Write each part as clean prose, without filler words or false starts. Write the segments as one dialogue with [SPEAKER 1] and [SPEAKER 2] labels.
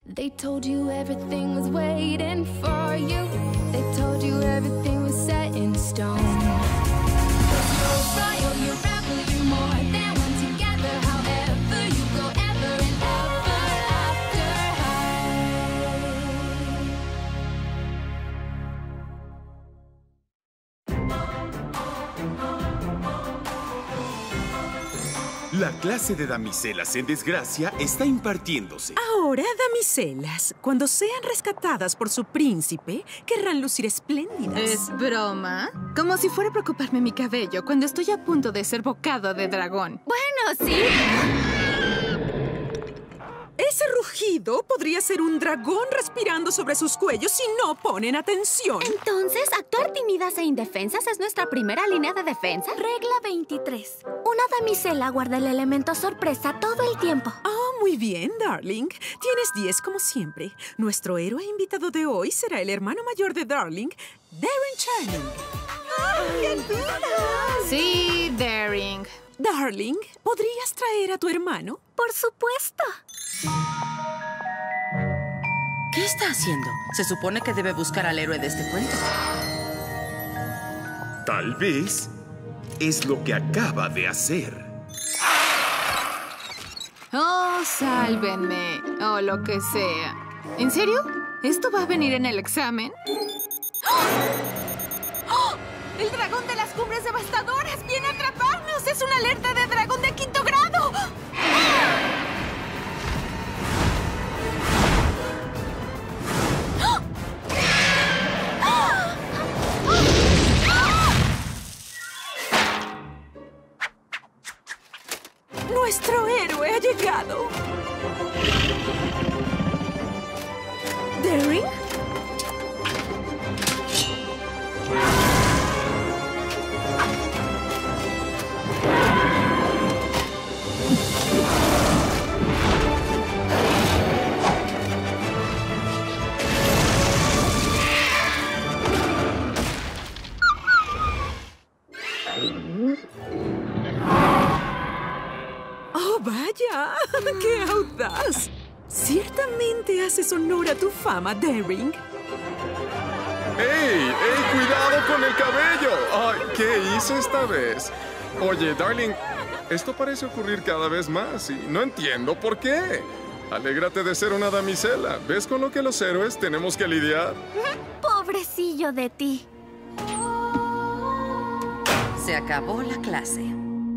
[SPEAKER 1] They told you everything was waiting for you. They told you everything was set in stone. You're royal, you're rebel, you're more than one together. However you go ever and ever after
[SPEAKER 2] La clase de damiselas en desgracia está impartiéndose.
[SPEAKER 3] Ahora, damiselas, cuando sean rescatadas por su príncipe, querrán lucir espléndidas.
[SPEAKER 4] ¿Es broma? Como si fuera a preocuparme mi cabello cuando estoy a punto de ser bocado de dragón.
[SPEAKER 1] Bueno, sí.
[SPEAKER 3] Ese rugido podría ser un dragón respirando sobre sus cuellos si no ponen atención.
[SPEAKER 5] Entonces, actuar tímidas e indefensas es nuestra primera línea de defensa. Regla 23. Una damisela guarda el elemento sorpresa todo el tiempo.
[SPEAKER 3] Oh, muy bien, Darling. Tienes 10 como siempre. Nuestro héroe invitado de hoy será el hermano mayor de Darling, Darren Channing.
[SPEAKER 5] ¡Qué linda!
[SPEAKER 4] Sí, Daring.
[SPEAKER 3] Darling, ¿podrías traer a tu hermano?
[SPEAKER 5] Por supuesto.
[SPEAKER 6] ¿Qué está haciendo? Se supone que debe buscar al héroe de este cuento.
[SPEAKER 2] Tal vez es lo que acaba de hacer.
[SPEAKER 4] Oh, sálvenme. O lo que sea. ¿En serio? ¿Esto va a venir en el examen? ¡Oh! ¡El dragón de las cumbres devastadoras viene a atraparnos! ¡Es una alerta de dragón de 5º grado!
[SPEAKER 3] ¡Nuestro héroe ha llegado! ¿Daring? ¡Oh, vaya! ¡Qué audaz! Ciertamente haces honor a tu fama, Daring.
[SPEAKER 7] ¡Ey! ¡Ey! ¡Cuidado con el cabello! ¡Ay! ¿Qué hice esta vez? Oye, Darling, esto parece ocurrir cada vez más y no entiendo por qué. Alégrate de ser una damisela. ¿Ves con lo que los héroes tenemos que lidiar?
[SPEAKER 5] Pobrecillo de ti.
[SPEAKER 6] Se acabó la clase.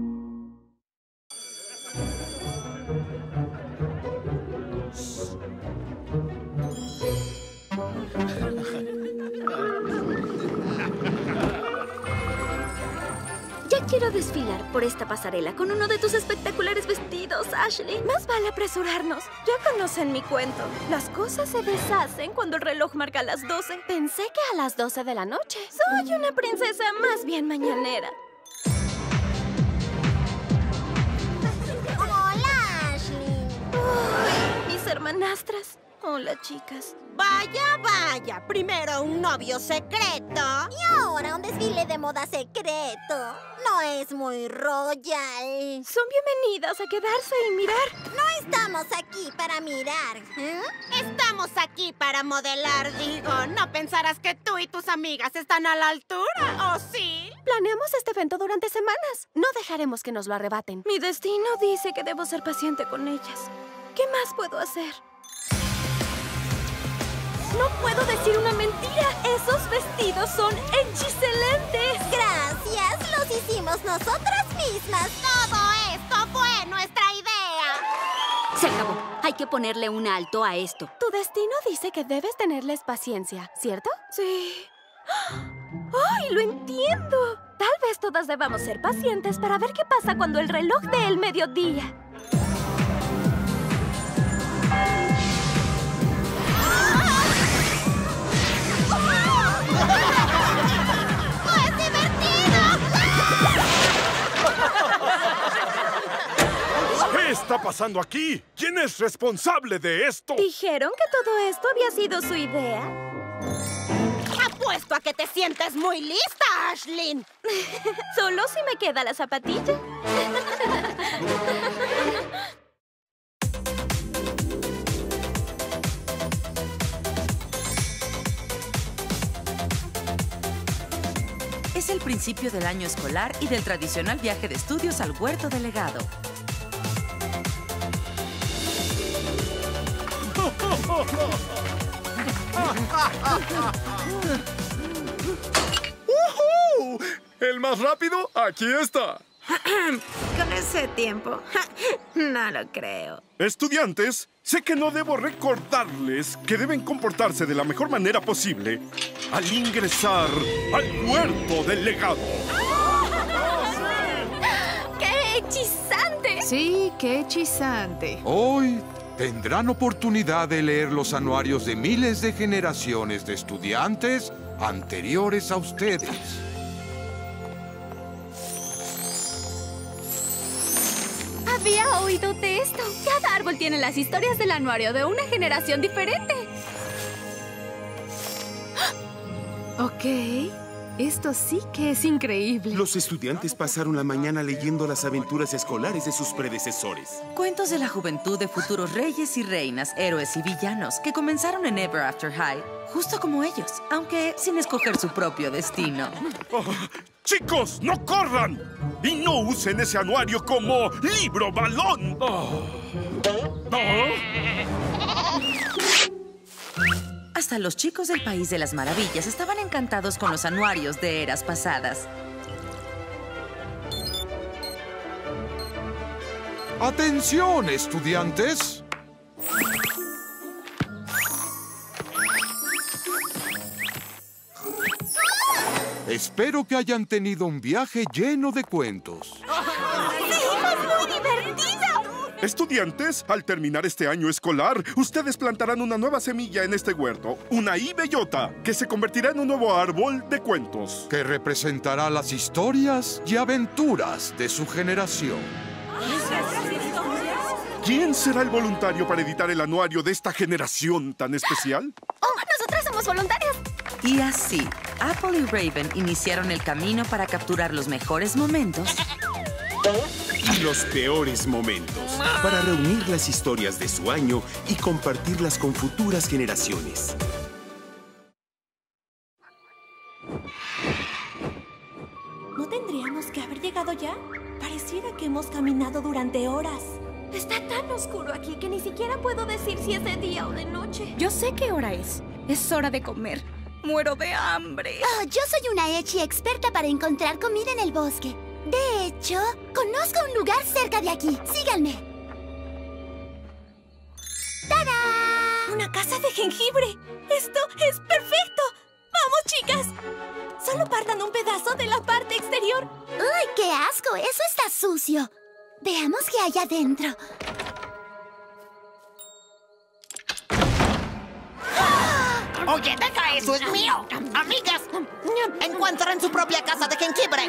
[SPEAKER 5] Ya quiero desfilar por esta pasarela con uno de tus espectaculares vestidos, Ashley. Más vale apresurarnos. Ya conocen mi cuento. Las cosas se deshacen cuando el reloj marca las 12. Pensé que a las 12 de la noche. Soy una princesa más bien mañanera.
[SPEAKER 8] Hola, Ashley.
[SPEAKER 5] Uy, mis hermanastras. Hola, chicas.
[SPEAKER 8] Vaya, vaya. Primero un novio secreto. Y ahora un desfile de moda secreto. No es muy royal.
[SPEAKER 5] Son bienvenidas a quedarse y mirar.
[SPEAKER 8] No estamos aquí para mirar. Estamos aquí para modelar, digo. No pensarás que tú y tus amigas están a la altura, ¿o sí?
[SPEAKER 5] Planeamos este evento durante semanas. No dejaremos que nos lo arrebaten. Mi destino dice que debo ser paciente con ellas. ¿Qué más puedo hacer? ¡No puedo decir una mentira! ¡Esos vestidos son excelentes!
[SPEAKER 8] Gracias, los hicimos nosotras mismas. Todo esto fue nuestra idea.
[SPEAKER 5] Se acabó. Hay que ponerle un alto a esto. Tu destino dice que debes tenerles paciencia, ¿cierto? Sí. ¡Ay, lo entiendo! Tal vez todas debamos ser pacientes para ver qué pasa cuando el reloj dé el mediodía.
[SPEAKER 8] ¡Es divertido!
[SPEAKER 9] ¿Qué está pasando aquí? ¿Quién es responsable de esto?
[SPEAKER 5] ¿Dijeron que todo esto había sido su idea?
[SPEAKER 8] Apuesto a que te sientes muy lista, Ashley.
[SPEAKER 5] Solo si me queda la zapatilla.
[SPEAKER 6] principio del año escolar y del tradicional viaje de estudios al huerto del legado.
[SPEAKER 7] ¡Uhú! ¿El más rápido? Aquí está.
[SPEAKER 3] Con ese tiempo, no lo creo.
[SPEAKER 9] Estudiantes, sé que no debo recordarles que deben comportarse de la mejor manera posible al ingresar al huerto del legado.
[SPEAKER 5] ¡Qué hechizante!
[SPEAKER 4] Sí, qué hechizante.
[SPEAKER 10] Hoy tendrán oportunidad de leer los anuarios de miles de generaciones de estudiantes anteriores a ustedes.
[SPEAKER 5] Había oído de esto. Cada árbol tiene las historias del anuario de una generación diferente.
[SPEAKER 4] Ok, esto sí que es increíble.
[SPEAKER 2] Los estudiantes pasaron la mañana leyendo las aventuras escolares de sus predecesores.
[SPEAKER 6] Cuentos de la juventud de futuros reyes y reinas, héroes y villanos que comenzaron en Ever After High, justo como ellos, aunque sin escoger su propio destino.
[SPEAKER 9] Oh, ¡chicos, no corran! Y no usen ese anuario como libro balón.
[SPEAKER 6] Hasta los chicos del País de las Maravillas estaban encantados con los anuarios de eras pasadas.
[SPEAKER 10] ¡Atención, estudiantes! Espero que hayan tenido un viaje lleno de cuentos.
[SPEAKER 5] ¡Sí, fue muy divertido!
[SPEAKER 9] Estudiantes, al terminar este año escolar, ustedes plantarán una nueva semilla en este huerto, una bellota, que se convertirá en un nuevo árbol de cuentos.
[SPEAKER 10] Que representará las historias y aventuras de su generación.
[SPEAKER 9] ¿Quién será el voluntario para editar el anuario de esta generación tan especial?
[SPEAKER 5] ¡Oh, nosotras somos voluntarias!
[SPEAKER 6] Y así, Apple y Raven iniciaron el camino para capturar los mejores momentos
[SPEAKER 2] y los peores momentos, para reunir las historias de su año y compartirlas con futuras generaciones.
[SPEAKER 5] ¿No tendríamos que haber llegado ya? Pareciera que hemos caminado durante horas. Está tan oscuro aquí que ni siquiera puedo decir si es de día o de noche.
[SPEAKER 11] Yo sé qué hora es. Es hora de comer. Muero de hambre.
[SPEAKER 8] Oh, yo soy una Echi experta para encontrar comida en el bosque. De hecho, conozco un lugar cerca de aquí. Síganme. ¡Tada!
[SPEAKER 5] ¡Una casa de jengibre! ¡Esto es perfecto! ¡Vamos, chicas! Solo partan un pedazo de la parte exterior.
[SPEAKER 8] ¡Uy, qué asco! Eso está sucio. Veamos qué hay adentro.
[SPEAKER 12] Oye, deja eso, es mío. Amigas, encuentren su propia casa de jengibre.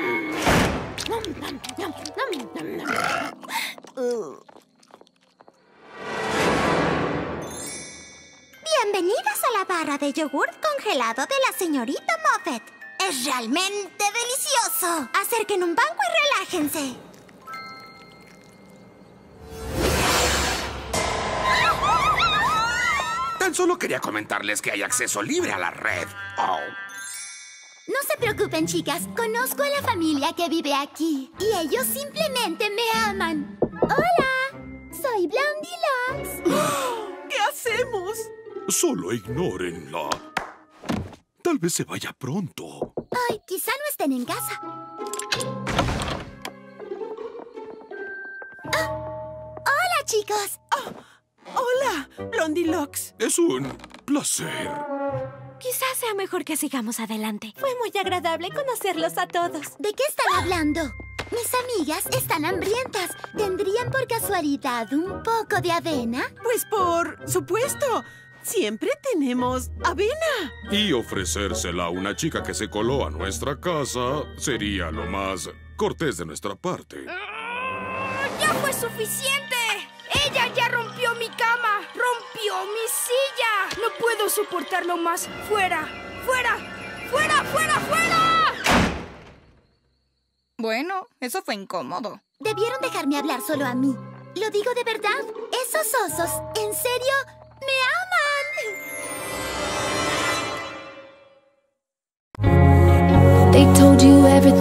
[SPEAKER 8] Bienvenidas a la barra de yogurt congelado de la señorita Moffett. Es realmente delicioso. Acerquen un banco y relájense.
[SPEAKER 13] Tan solo quería comentarles que hay acceso libre a la red. Oh.
[SPEAKER 8] No se preocupen, chicas. Conozco a la familia que vive aquí. Y ellos simplemente me aman. ¡Hola! Soy Blondie Locks.
[SPEAKER 3] ¿Qué hacemos?
[SPEAKER 9] Solo ignórenla. Tal vez se vaya pronto.
[SPEAKER 8] Ay, quizá no estén en casa. ¡Hola, chicos!
[SPEAKER 3] Hola, Blondie Locks.
[SPEAKER 9] Es un placer.
[SPEAKER 5] Quizás sea mejor que sigamos adelante. Fue muy agradable conocerlos a todos.
[SPEAKER 8] ¿De qué están hablando? Mis amigas están hambrientas. ¿Tendrían por casualidad un poco de avena?
[SPEAKER 3] Pues por supuesto. Siempre tenemos avena.
[SPEAKER 7] Y ofrecérsela a una chica que se coló a nuestra casa sería lo más cortés de nuestra parte.
[SPEAKER 11] ¡Ya fue suficiente! ¡Ella ya rompió mi cama! ¡Rompió mi silla! ¡No puedo soportarlo más! ¡Fuera! ¡Fuera! ¡Fuera! ¡Fuera! ¡Fuera! Bueno, eso fue incómodo.
[SPEAKER 8] Debieron dejarme hablar solo a mí. Lo digo de verdad. Esos osos, en serio, me aman.
[SPEAKER 1] They told you everything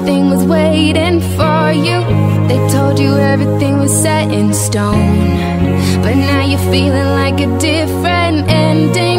[SPEAKER 1] told you everything was set in stone. But now you're feeling like a different ending.